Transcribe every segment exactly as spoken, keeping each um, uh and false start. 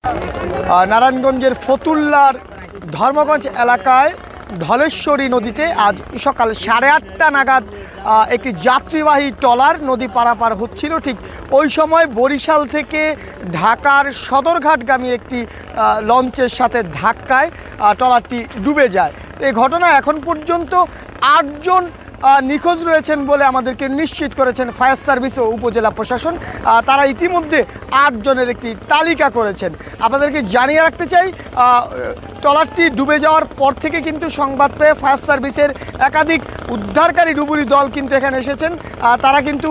নারায়ণগঞ্জের ফতুল্লার ধর্মগঞ্জ এলাকায় ধলেশ্বরী নদীতে আজ সকাল সাড়ে আটটা নাগাদ একটি যাত্রীবাহী ট্রলার নদী পারাপার হচ্ছিল। ঠিক ওই সময় বরিশাল থেকে ঢাকার সদরঘাটগামী একটি লঞ্চের সাথে ধাক্কায় ট্রলারটি ডুবে যায়। এই ঘটনায় এখন পর্যন্ত আটজন নিখোঁজ রয়েছেন বলে আমাদেরকে নিশ্চিত করেছেন ফায়ার সার্ভিস ও উপজেলা প্রশাসন। তারা ইতিমধ্যে আটজনের একটি তালিকা করেছেন। আপনাদেরকে জানিয়ে রাখতে চাই, ট্রলারটি ডুবে যাওয়ার পর থেকে কিন্তু সংবাদ পেয়ে ফায়ার সার্ভিসের একাধিক উদ্ধারকারী ডুবুরি দল কিন্তু এখানে এসেছেন। তারা কিন্তু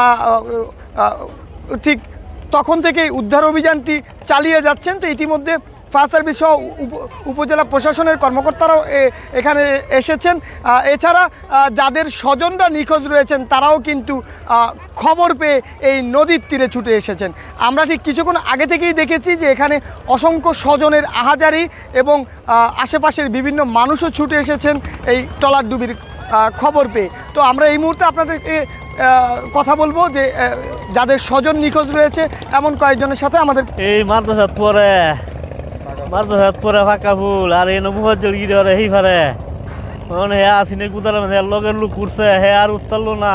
ঠিক তখন থেকেই উদ্ধার অভিযানটি চালিয়ে যাচ্ছেন। তো ইতিমধ্যে ফায়ার সার্ভিস সহ উপজেলা প্রশাসনের কর্মকর্তারাও এখানে এসেছেন। এছাড়া যাদের স্বজনরা নিখোঁজ রয়েছেন তারাও কিন্তু খবর পেয়ে এই নদীর তীরে ছুটে এসেছেন। আমরা ঠিক কিছুক্ষণ আগে থেকেই দেখেছি যে এখানে অসংখ্য স্বজনের আহাজারি এবং আশেপাশের বিভিন্ন মানুষও ছুটে এসেছেন এই ট্রলার ডুবির খবর পেয়ে। তো আমরা এই মুহূর্তে আপনাদেরকে কথা বলবো যে যাদের স্বজন নিখোঁজ রয়েছে এমন কয়েকজনের সাথে আমাদের এই মাদ্রাসাত পরে মাদ্রাসাত পরে ফাঁকা ফুল আর এই নবুহাজ্জল গিরে ওরে হেই ফারে মানে হে আসিনে কুতার মানে লগের লোক করছে হে আর উঠতালো না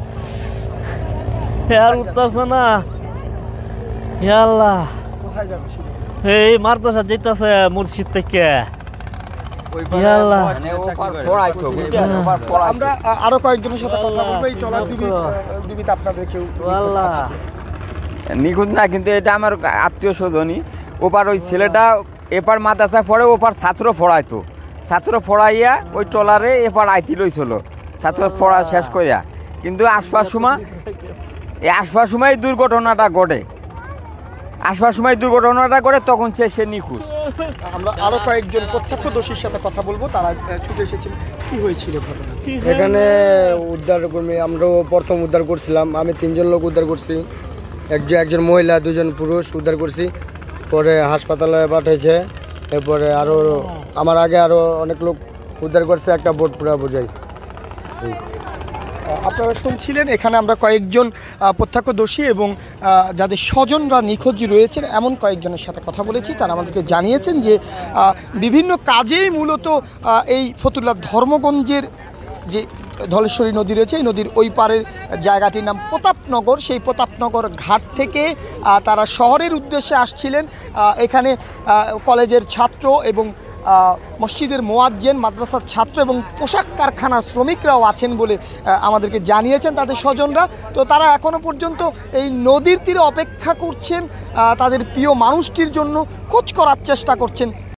হে আর উঠতাছে না। হে আল্লাহ, কোথায় যাচ্ছি? এই মাদ্রাসা যেতেছে মুর্শিদ থেকে। আমরা আরো কয়েকজনের সাথে কথা বলবো এই ট্রলার ডুবিতে আপনাদের কেউ নিখুঁজ না, কিন্তু এটা আমার আত্মীয় স্বজনই। ওপার ওই ছেলেটা এপার মাদ্রাসা পড়ে ওপার ছাত্র পড়াইতো, ছাত্র পড়াইয়া ওই ট্রলারে এপার আইতি লইছিল ছাত্র পড়া শেষ করিয়া, কিন্তু আসবার সময় এই আসবার সময় দুর্ঘটনাটা ঘটে আসবার সময় দুর্ঘটনাটা ঘটে তখন সে সে নিখুঁজ। আমরা আরো কয়েকজন প্রত্যক্ষদর্শীর সাথে কথা বলবো, তারা ছুটে এসেছেন। কি হয়েছিল ঘটনা? এখানে উদ্ধার কর্মী আমরাও প্রথম উদ্ধার করছিলাম। আমি তিনজন লোক উদ্ধার করছি, একজন একজন মহিলা দুজন পুরুষ উদ্ধার করছি, পরে হাসপাতালে পাঠিয়েছে। এরপরে আরও আমার আগে আরও অনেক লোক উদ্ধার করছে, একটা বোট পুরা বোঝাই। আপনারা শুনছিলেন এখানে আমরা কয়েকজন প্রত্যক্ষদর্শী এবং যাদের স্বজনরা নিখোঁজ রয়েছেন এমন কয়েকজনের সাথে কথা বলেছি। তারা আমাদেরকে জানিয়েছেন যে বিভিন্ন কাজেই মূলত এই ফতুল্লা ধর্মগঞ্জের যে ধলেশ্বরী নদী রয়েছে এই নদীর ওই পারের জায়গাটির নাম প্রতাপনগর। সেই প্রতাপনগর ঘাট থেকে তারা শহরের উদ্দেশ্যে আসছিলেন। এখানে কলেজের ছাত্র এবং মসজিদের মোয়াজ্জেন, মাদ্রাসার ছাত্র এবং পোশাক কারখানার শ্রমিকরাও আছেন বলে আমাদেরকে জানিয়েছেন তাদের স্বজনরা। তো তারা এখনও পর্যন্ত এই নদীর তীরে অপেক্ষা করছেন, তাদের প্রিয় মানুষটির জন্য খোঁজ করার চেষ্টা করছেন।